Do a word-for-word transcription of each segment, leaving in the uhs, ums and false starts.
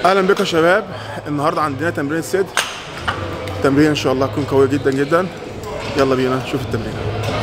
اهلا بكم يا شباب. النهارده عندنا تمرين صدر. تمرين ان شاء الله تكون قويه جدا جدا. يلا بينا نشوف التمرين.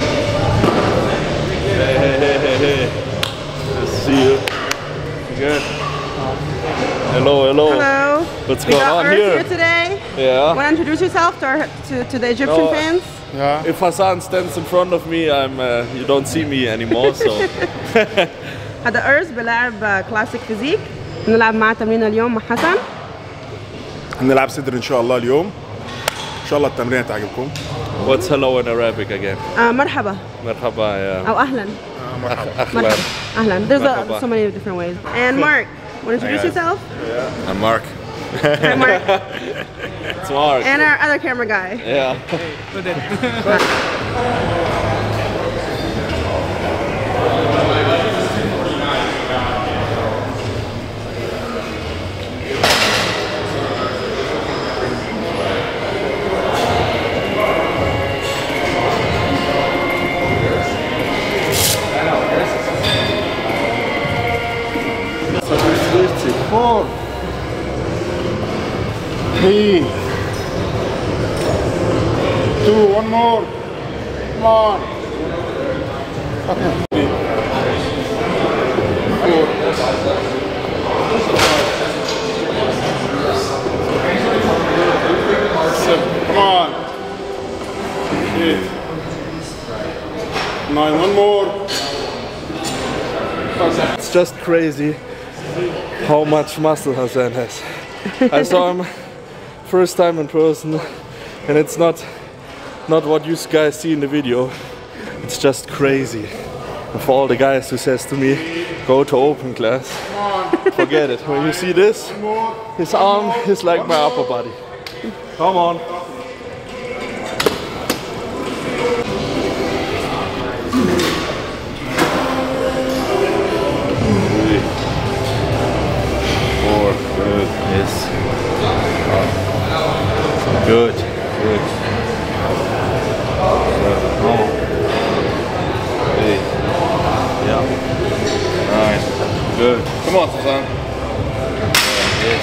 Hey, hey, hey, hey, hey. Nice to see you. You good? Hello, hello. Hello. What's we going got on Urs here? here today. Yeah. Want to introduce yourself to, our, to, to the Egyptian No. fans? Yeah. If Hassan stands in front of me, I'm. Uh, you don't see me anymore. So. هذا Urs بيلعب كلاسيك فيزيك. بنلعب معاه تمرين اليوم مع حسن. هنلعب صدر ان شاء الله اليوم. ان شاء الله التمرين تعجبكم. What's hello in Arabic again? آه مرحبا. مرحبا, yeah. أو أهلا. مرحبا. أهلا. أهلا. There's مرحبا. a, so many different ways. And Mark, want to introduce yourself? Yeah. I'm Mark. Hi, Mark. It's Mark. And our other camera guy. Yeah. Four. Three. Two. One more. Come on. Okay. Three. Four. Seven. Come on. Eight. Nine. One more. It's just crazy how much muscle Hassan has. I saw him first time in person, and it's not not what you guys see in the video. It's just crazy. And for all the guys who says to me, go to open class, forget it. When you see this, his arm is like my upper body. Come on. Yes. Good. Good. Oh. Eight. Yeah. Nine. Good. Come on, Hassan. Yes.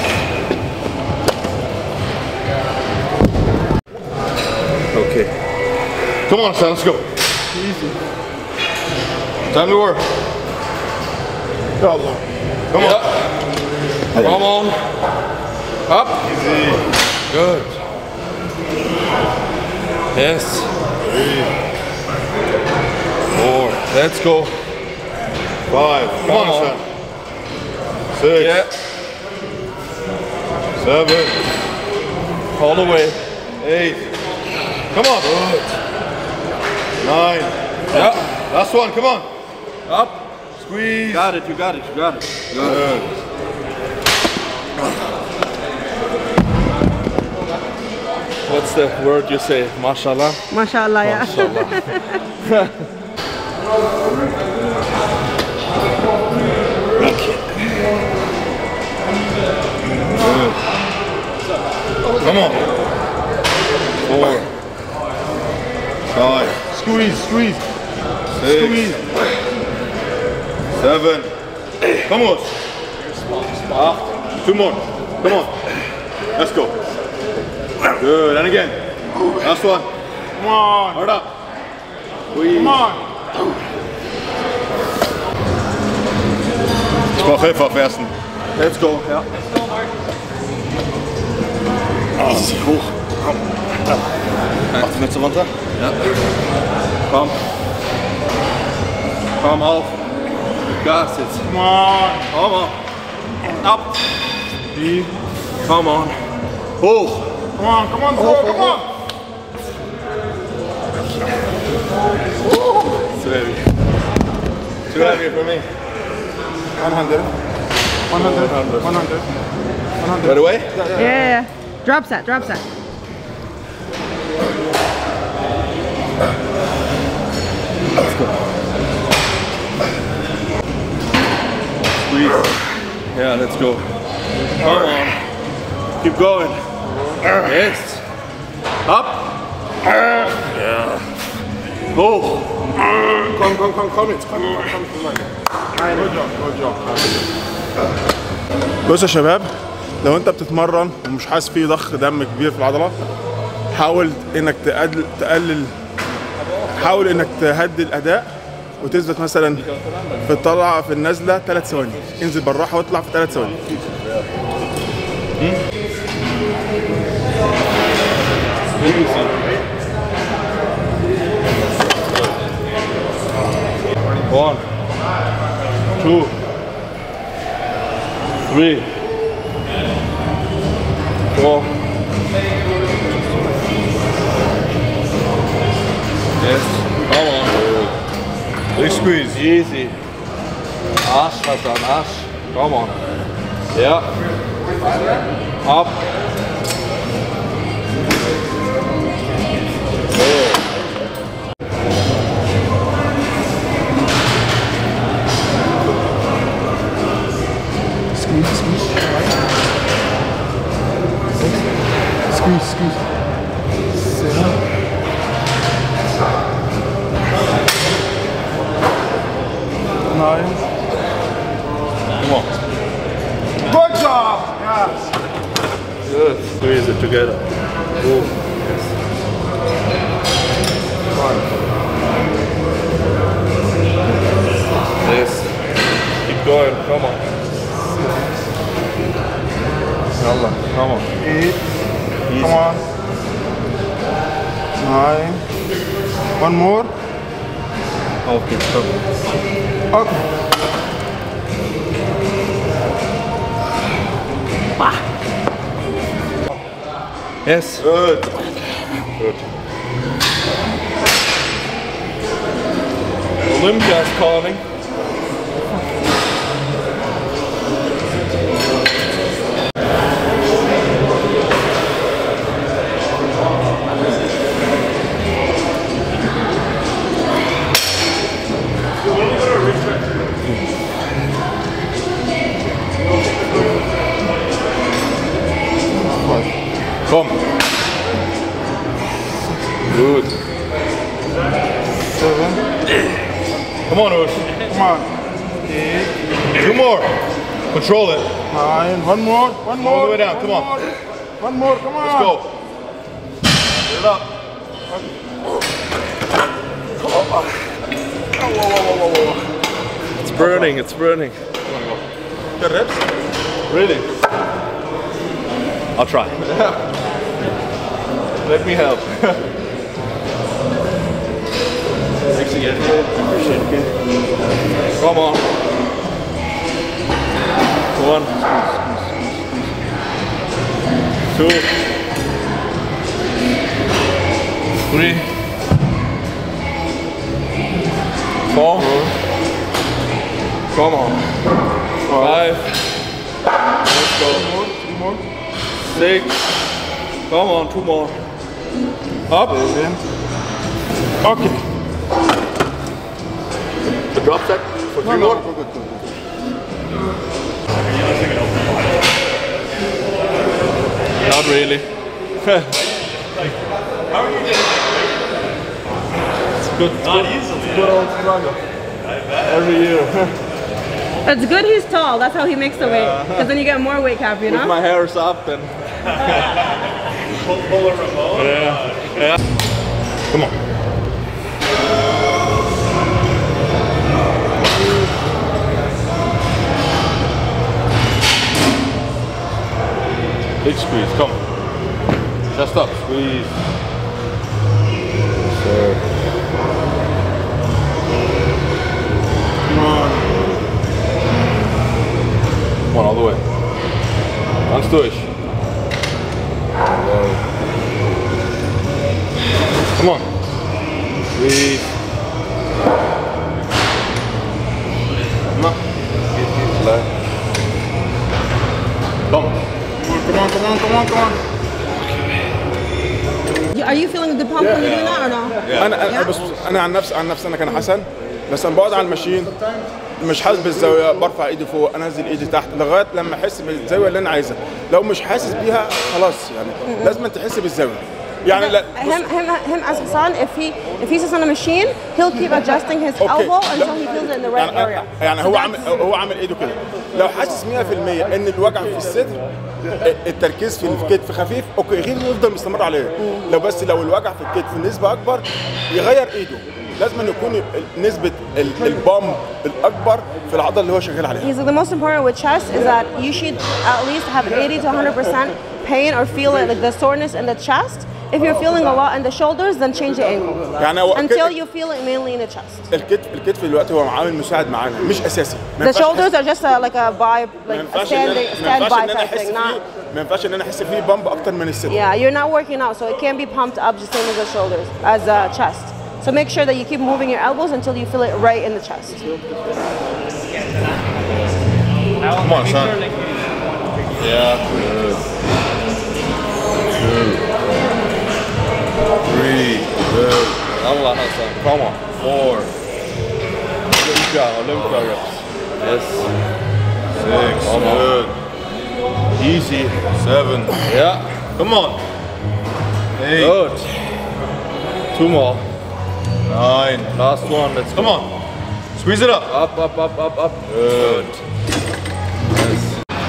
Okay. Come on, son, let's go. Easy. Time to work. Yalla. Come on. Come on. Up. Easy. Good. Yes. Three. Four. Let's go. Five. Come, Come on, on. son. Six. Yeah. Seven. All the way. Eight. Come on. Good. Nine. Yeah. Last one. Come on. Up. Squeeze. Got it. You got it. You got it. Good. What's the word you say? Mashallah. MashaAllah, yeah. Mashallah. Come on. Four. Five. Squeeze. Squeeze. Six. Squeeze. Seven. Come on. Eight. Two more. Come on. Let's go. Good. And again. Last one. Come on. Hard up. Squeeze. Come on. Sprach Hilfe auf ersten. Let's go. Ja. Easy. Hoch. Komm. Mach die Mütze runter. Ja. Komm. Komm auf. Gas jetzt. Come on. Komm on. Up. Die. Come on. Hoch. Come on. Come on. Hoch. Come on. Too heavy. Too heavy for me. one hundred. one hundred. one hundred. one hundred. Right away? Yeah, yeah, yeah. Drop set, drop set. Let's go. Squeeze. Yeah, let's go. Come on. Keep going. Yes. Up. Yeah. Hoch. Komm, komm, komm, komm jetzt. Komm, komm, komm, komm. Good job, good job. بصوا يا شباب، لو انت بتتمرن ومش حاسس فيه ضخ دم كبير في العضله، حاول انك تقلل تقلل حاول انك تهدي الاداء وتثبت مثلا في الطلعه في النزله ثلاث ثواني، انزل بالراحه واطلع في ثلاث ثواني. One, two, three, four. Yes, come on. Big squeeze. Easy. Ash, Hassan, Ash. Come on. Yeah. Up. Good. Squeeze, squeeze. Squeeze, squeeze. Seven. Nine. Come on. Good job! Yes. Good. Squeeze it together. Boom. Yes. One. Yes. Keep going. Come on. Yalla. Come on. Eight. Easy. Come on. Nine. One more. Okay. Stop. Okay. Yes. Good. Good. Olympia is calling. Come. Good. Seven. Come on, Urs. Come on. Eight. Two more. Control it. Nine. One more. One more. All the way down. Come One on. more. One more. Come on. Let's go. Get it up. It's burning. It's burning. Good reps. Really? I'll try. Let me help. Thanks again. Appreciate it. Come on. One. Two. Three. Four. Come on. Five. Let's go. Three more. Six. Come on, two more. Up. Seven. Okay. The drop set for three more. Good, good, good. Not really. It's good. Not easily. It's good old struggle. Every year. It's good he's tall. That's how he makes the weight. Because then you get more weight cap, you If know? my hair is up, then. Pull a remote. Yeah. Yeah. Come on. Big squeeze. Come. Chest up. Squeeze. Sir. Come on. Come on, all the way. Ganz durch. Come on. Squeeze. Come on. Come. Come on, come on, come on, come on. Are you feeling a good pump when you're doing that or no? انا انا بس انا عن نفسي عن نفسي انا كان حسن، بس انا بقعد على الماشين مش حاسس بالزاويه، برفع ايدي فوق انزل ايدي تحت لغايه لما احس بالزاويه اللي انا عايزها. لو مش حاسس بيها خلاص يعني لازم تحس بالزاويه. يعني لا him, him, him as Hassan, if he if he's on a machine, he'll keep adjusting his elbow until he feels it in the right يعني area. يعني هو عامل هو عامل ايده كده. لو حاسس مية في المية ان الوجع في الصدر التركيز في الكتف خفيف اوكي غير يفضل مستمر عليه. لو بس لو الوجع في الكتف نسبه اكبر يغير ايده. لازم أن يكون نسبه البامب الاكبر في العضله اللي هو شغال عليها. So the most important with chest is that you should at least have eighty to one hundred percent pain or feel it like the soreness in the chest. If you're feeling a lot in the shoulders, then change the angle. يعني هو until you feel it mainly in the chest. الكتف الكتف دلوقتي هو عامل مساعد معانا مش اساسي. The shoulders are just a, like a vibe, like a standing, stand by type thing, not. ما ينفعش ان انا احس فيه بامب اكتر من الصدر. Yeah, you're not working out, so it can't be pumped up the same as the shoulders, as the chest. So make sure that you keep moving your elbows until you feel it right in the chest. Come on, son. Yeah. Two. Three. Good. Allah Hassan. Come on. Four. Olympia. Olympia reps. Yes. Six. Good. Easy. Seven. Yeah. Come on. Eight. Good. Two more. Nine. Last one. Let's go. Come on. Squeeze it up. Up, up, up, up, up. Good. Yes.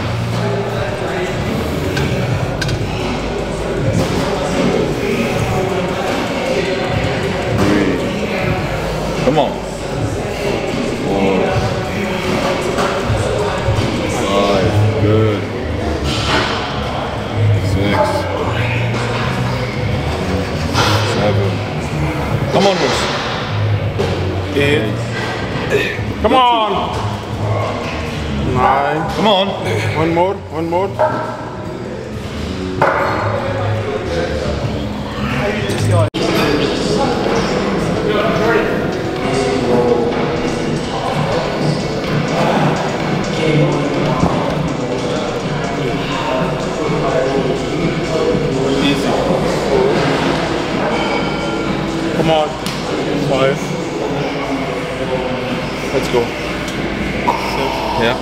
Three. Come on. Four. Five. Good. Six. Seven. Come on, Urs. Eight. Come on. Nine. Come on. One more. One more. Easy. Come on. Five. Let's go. Yeah.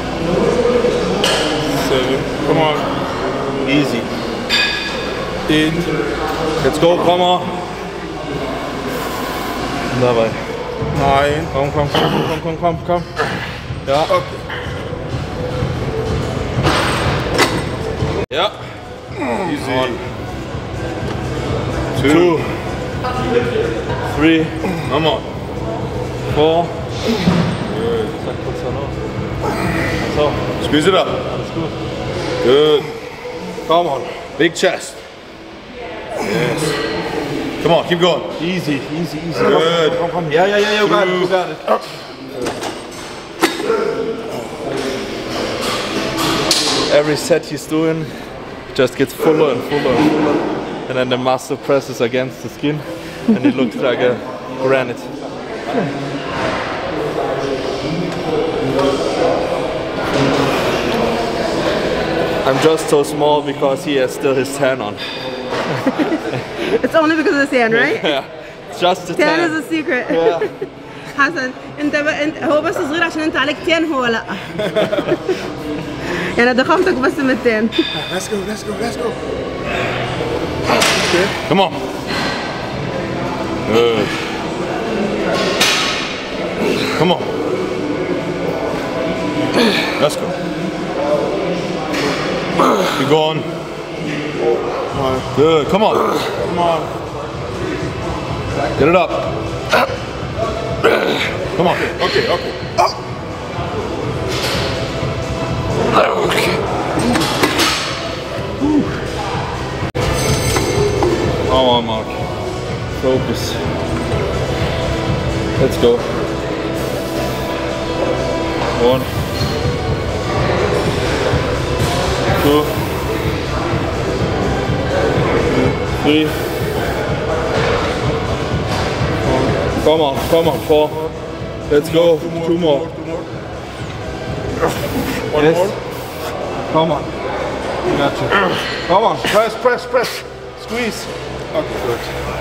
Seven. Come on. Easy. Eight. Let's go. Come on. Dabei. Nine. Komm, komm, komm, komm, komm, komm, komm. Ja. Okay. Ja. Easy. One. Two. Two. Three. Come on. Four. Good. So. Squeeze it up. Alles gut. Good. Come on. Big chest. Yes. Come on, keep going. Easy, easy, easy. Good. Come, come, come. Yeah, yeah, yeah, you got it, you got it. Every set he's doing just gets fuller and fuller and fuller. And then the muscle presses against the skin and it looks like a granite. I'm just so small because he has still his tan on. It's only because of the sand, right? Yeah, it's just the tan tan. is a secret. Yeah. حسن انت بقى انت هو بس صغير عشان انت عليك تان هو لا. يعني ضخامتك بس من التان. Let's go, let's go, let's go. Come on. Good. Come on. Let's go. Keep going. Good. Come on. Come on. Get it up. Come on. Okay, okay. Okay. Come on, Mark. Focus. Let's go. One. Two. Three. Come on, come on, four. Let's go. Two more. Two more. Two more. One Yes. more. Come on. Gotcha. Come on. Press, press, press. Squeeze. Okay, good.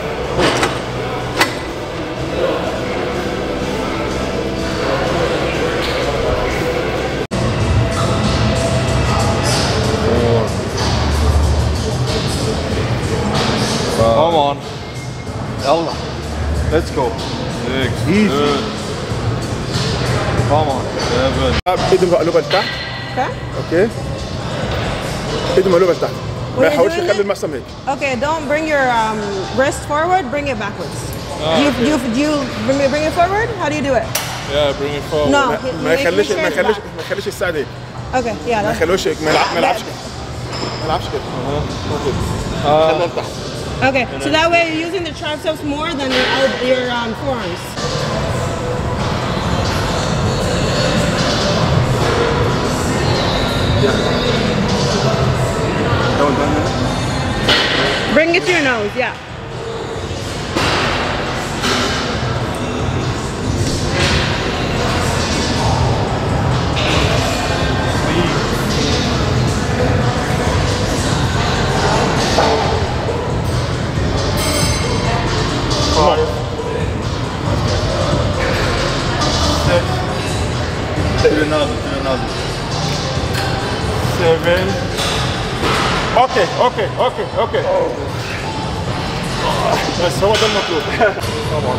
Four. Five. Come on. Yalla. Let's go. Six. Easy. Good. Come on. Seven. ايدهم بقلبها لتحت. Okay. اوكي. ايده مقلوبه لتحت. ما When you're يحاولش doing يخلي it- المقسم هيك. Okay, don't bring your um, wrist forward. Bring it backwards. do you do you, do you bring it, bring it forward? How do you do it? Yeah, bring it forward. No. ما- he- ما make- يخليش make sure ما it's يخليش back. ما يخليش الساعد هيك. Okay, yeah. ما That's, يخلوش هيك. ما يلعب- ما يلعبش كده. ما يلعبش كده. خليها لتحت. okay, so that way you're using the triceps more than your el- your um, forearms. Don't do that. Bring it to your nose. Yeah. Five, six, To the nozzle, to the nozzle. seven. اوكي اوكي اوكي اوكي. بس هو ده المطلوب. طبعا.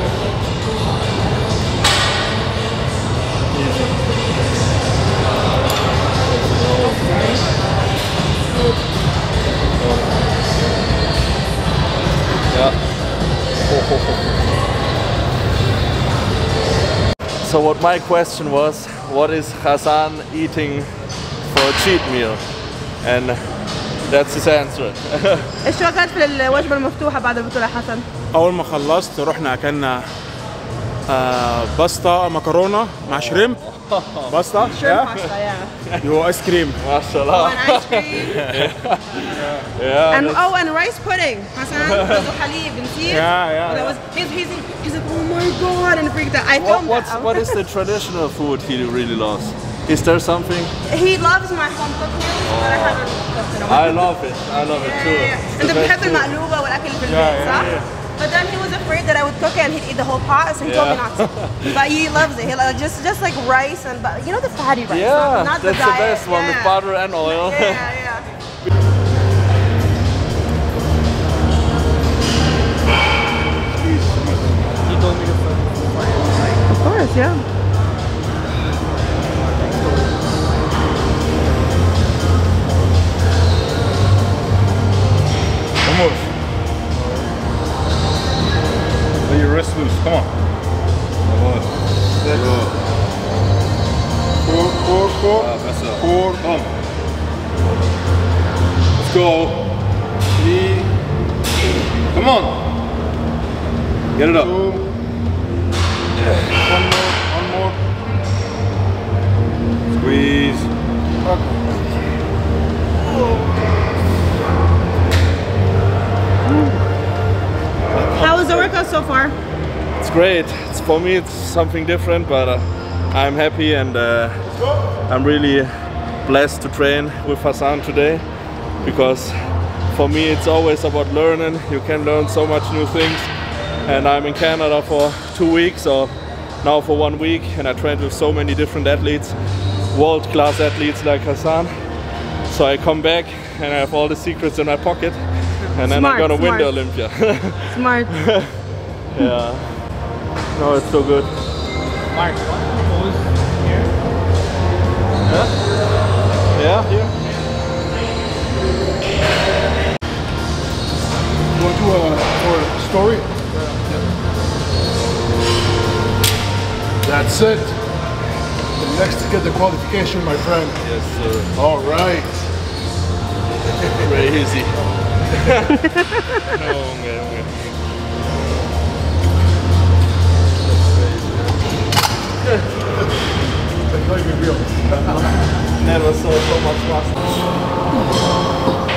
So what my question was, what is Hassan eating for a cheat meal? And that's his answer. ايش وقعت في الوجبة المفتوحة بعد البطولة حسن؟ اول ما خلصت رحنا اكلنا آه باستا مكرونه مع شريمب. باستا. Shrimp pasta, yeah. وايس كريم. MashaAllah. And ice cream. Yeah, And that's- oh, and rice pudding. Hassan, عنده حليب نسيت. Yeah, yeah, That yeah. was he's he's he's like, oh my god, and freaked out. I What, filmed what's, that. what is the traditional food he really loves? Is there something? He loves my home cooked meals, but I haven't cooked in a while. I love it. I love it too. Yeah, It's yeah. the انت best بتحب food. المقلوبة والأكل اللي في Yeah, البيت yeah, صح؟ yeah. But then he was afraid that I would cook it and he'd eat the whole pot, so he told me Yeah. not to. But he loves it. He like, just just like rice and but you know the fatty rice, Yeah, not, not that's the, the, diet. best one with Yeah. butter and oil. Yeah, yeah. Of course, yeah. Almost. Let your wrist loose. Come on. Almost. Good. Four, four, four. Ah, that's up. Four. Come. Let's go. Three. Come on. Get it up. Two. One more. One more. Squeeze. How was the workout so far? It's great. It's, for me, it's something different, but uh, I'm happy and uh, I'm really blessed to train with Hassan today, because for me it's always about learning. You can learn so much new things, and I'm in Canada for two weeks or now for one week, and I trained with so many different athletes, world-class athletes like Hassan. So I come back and I have all the secrets in my pocket, and then Smart, I'm gonna win smart. the Olympia. Smart. Yeah. No, it's so good. Mark, pose here. Yeah, here. You want to do a, for a story? That's it. The next to get the qualification, my friend. Yes, sir. All right. Crazy. No, okay, okay. That's not even real. Never saw so much muscle.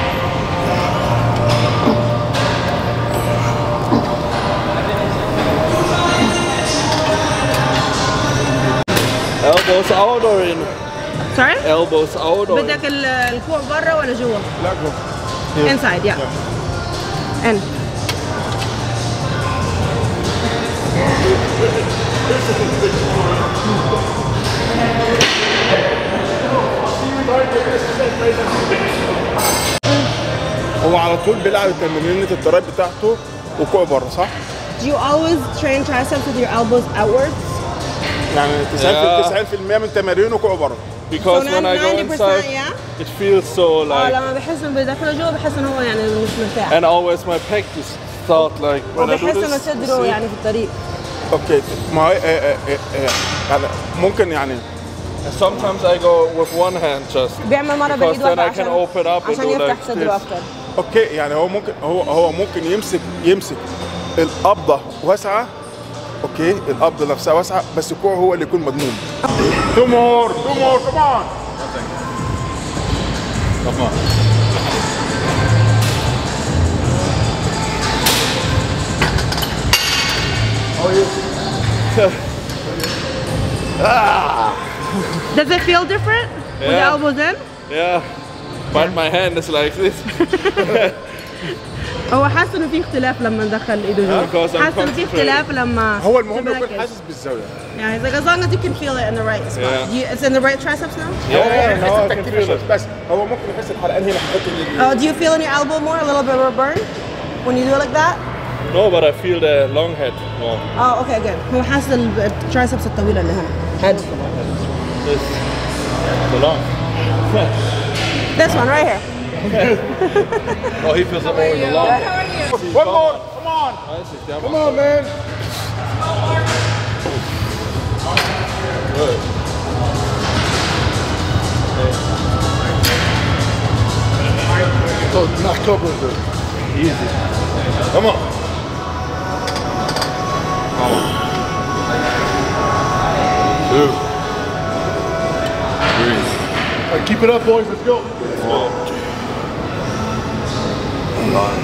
Elbows out or in? Sorry? Elbows out or in? بدك ال- الكوع برا ولا جوا؟ لا جو. Inside, yeah. And هو على طول بيلعب تمرينة التراي بتاعته وكوع بره صح؟ do you always train triceps with your elbows outwards? يعني Yeah. تسعين بالمية من تمارينه كوع بره. Because So when I go ninety percent, inside, yeah? it feels so اه like. لما بحس انه بيدخله جوا بحس انه هو يعني مش مرتاح. And always my pec is start like when I do وبحس انه this. صدره see? يعني في الطريق. اوكي ما هي إيه إيه إيه إيه. يعني ممكن يعني Sometimes I go with one hand just بيعمل مرة because بايد then واحدة I can عشان open up and عشان do يفتح like صدره this. اكتر. اوكي يعني هو ممكن هو هو ممكن يمسك يمسك القبضه واسعه. اوكي القبضه نفسها واسعه بس الكوع هو اللي يكون مضموم. تو مور تو مور كمان. كمان. Does it feel different with the Yeah. elbows in? Yeah, but my hand is like this. هو حاسس انه في اختلاف لما ندخل ايده Because جوا. I'm حاسس انه في اختلاف لما هو المهم يكون تركز. حاسس بالزاويه. Yeah, he's like as long as you can feel it in the right spot. Yeah. You, it's in the right triceps now? Yeah, yeah, now I can التكتيك feel it. بس هو ممكن يحس الحلقان هنا في الحته دي. Oh, do you feel in your elbow more, a little bit of a burn when you do it like that? No, but I feel the long head more. Oh, okay, good. هو حاسس الترايسبس الطويلة اللي هنا. Head. This the long. This one right here. Oh, he feels it more in the long. One more, come on, come on, man. Good. So knock over the. Easy. Come on. Two. Three. All right, keep it up, boys. Let's go. Four. Five.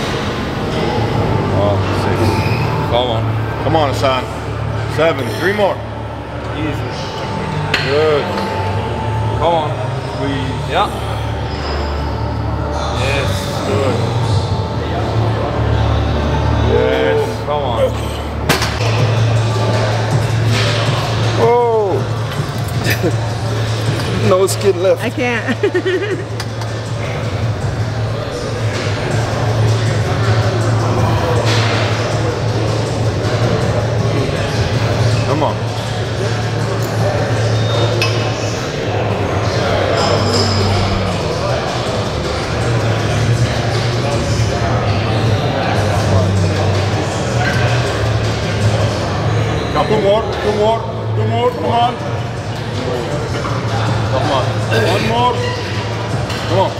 Oh, six. Come on. Come on, Hassan. Seven. Three more. Easy. Good. Come on. Three. Yeah. Yes. Good. Yes. Come on. Oh. No skin left. I can't. Come on. Now two more, two more, two more, come on. Come on. One more. Come on.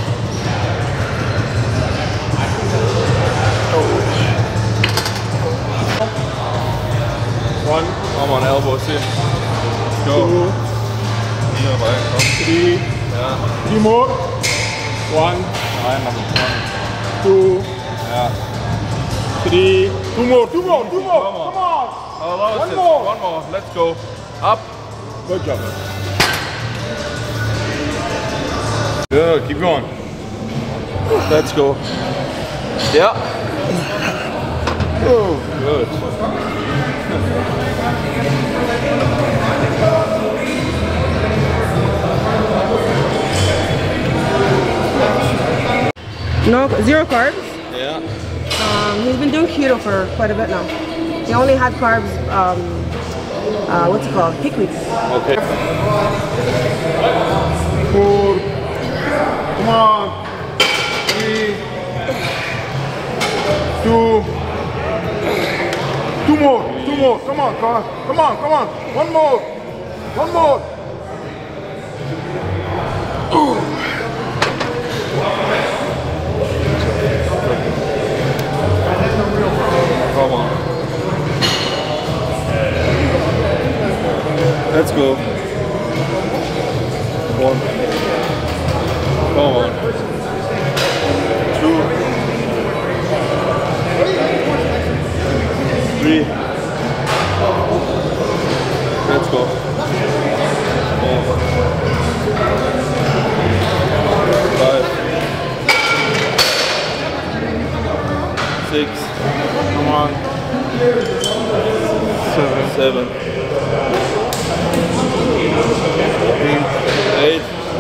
One. Come on, elbows in. Let's go. Yeah, right. Come. Three. Yeah. Three more. One, Nine, number one. two, Yeah. three. Two more, two more, two more. Come on. Come on. Oh, that was One it. more. One more. Let's go. Up. Good job. Good. Keep going. Let's go. Yeah. Oh. Good. No, zero carbs. Yeah. Um, he's been doing keto for quite a bit now. He only had carbs, um, uh, what's it called? Peak weeks. Okay. Four. Come on. Three. Two. Two more. Two more. Come on, come on. Come on, come on. One more. One more. Come on. Let's go. One. Come on. Two. Three. Let's go. Four. Five. Six. Come on. Seven. Seven. Eight.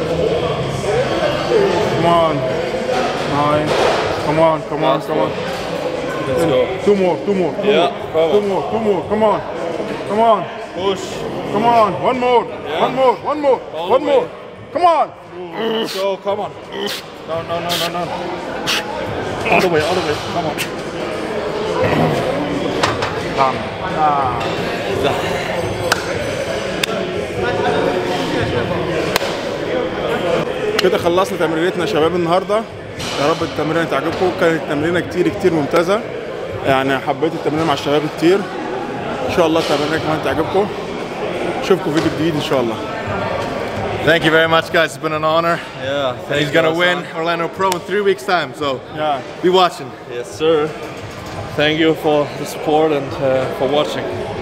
Come on. Nine. Come on, come on, Last come on. one. Let's go. Two more, two more. Two Yeah, more. come Two on. more, two more. Come on. Come on. Push. Come on. One more. Yeah. One more. One more. All One the more. way. Come on. Go, come on. No, no, no, no, no. All the way, all the way. Come on. Come. Ah. كده خلصنا تمرينتنا يا شباب النهارده. يا رب التمرينه تعجبكم. كانت تمرينه كتير كتير ممتازه. يعني حبيت التمرين مع الشباب كتير. ان شاء الله التمرينه كمان تعجبكم. اشوفكم فيديو جديد ان شاء الله. Thank you very much, guys. It's been an honor. Yeah. And he's gonna win Orlando Pro in three weeks' time. So Yeah. be watching. Yes, sir. Thank you for the support and uh, for watching.